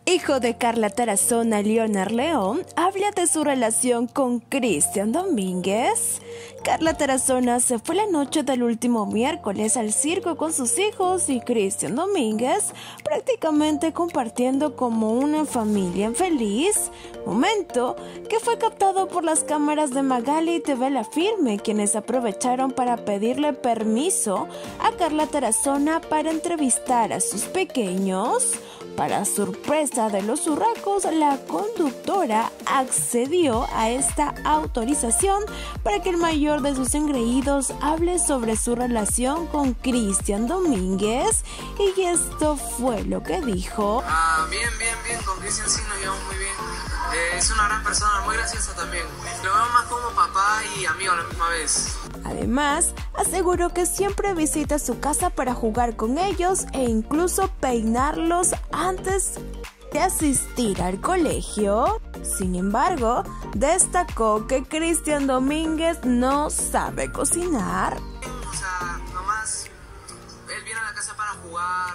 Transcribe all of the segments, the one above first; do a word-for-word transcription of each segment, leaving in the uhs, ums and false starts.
hijo de Carla Tarazona, Leonard León, habla de su relación con Cristian Domínguez. Carla Tarazona se fue la noche del último miércoles al circo con sus hijos y Cristian Domínguez, prácticamente compartiendo como una familia feliz, momento que fue captado por las cámaras de Magali y T V La Firme, quienes aprovecharon para pedirle permiso a Carla Tarazona para entrevistar a sus pequeños. Para sorpresa de los urracos, la conductora accedió a esta autorización para que el mayor de sus engreídos hable sobre su relación con Cristian Domínguez, y esto fue lo que dijo. Ah, bien, bien, bien, con Cristian sí nos llevamos muy bien. Eh, es una gran persona, muy graciosa también. Lo veo más como papá y amigo a la misma vez. Además, aseguró que siempre visita su casa para jugar con ellos e incluso peinarlos antes de asistir al colegio. Sin embargo, destacó que Cristian Domínguez no sabe cocinar. O sea, nomás él viene a la casa para jugar,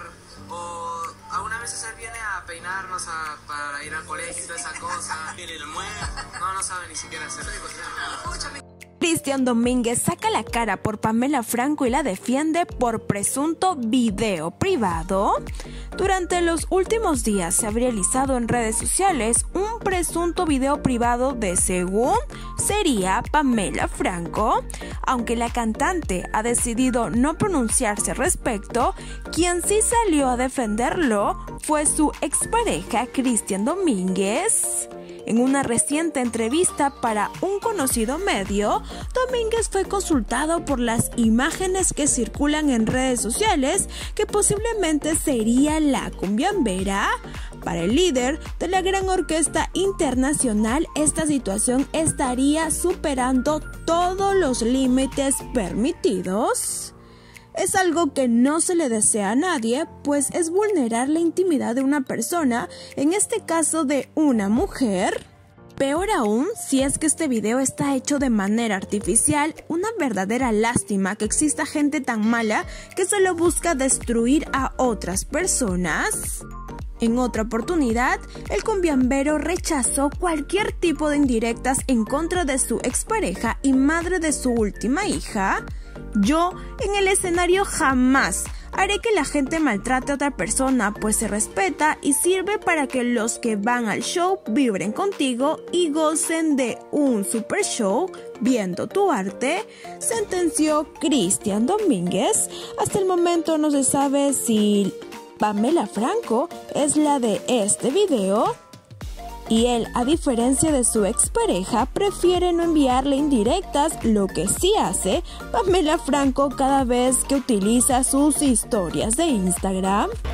o algunas veces él viene a peinarnos a, para ir al colegio y toda esa cosa. No, no sabe ni siquiera hacer cocinar. Cristian Domínguez saca la cara por Pamela Franco y la defiende por presunto video privado. Durante los últimos días se ha viralizado en redes sociales un presunto video privado de, según sería Pamela Franco. Aunque la cantante ha decidido no pronunciarse al respecto, quien sí salió a defenderlo fue su expareja Cristian Domínguez. En una reciente entrevista para un conocido medio, Domínguez fue consultado por las imágenes que circulan en redes sociales que posiblemente sería la cumbiambera. Para el líder de la gran orquesta internacional, esta situación estaría superando todos los límites permitidos. Es algo que no se le desea a nadie, pues es vulnerar la intimidad de una persona, en este caso de una mujer. Peor aún, si es que este video está hecho de manera artificial, una verdadera lástima que exista gente tan mala que solo busca destruir a otras personas. En otra oportunidad, el cumbiambero rechazó cualquier tipo de indirectas en contra de su expareja y madre de su última hija. Yo, en el escenario, jamás haré que la gente maltrate a otra persona, pues se respeta y sirve para que los que van al show vibren contigo y gocen de un super show viendo tu arte, sentenció Cristian Domínguez. Hasta el momento no se sabe si Pamela Franco es la de este video, y él, a diferencia de su expareja, prefiere no enviarle indirectas, lo que sí hace Pamela Franco cada vez que utiliza sus historias de Instagram.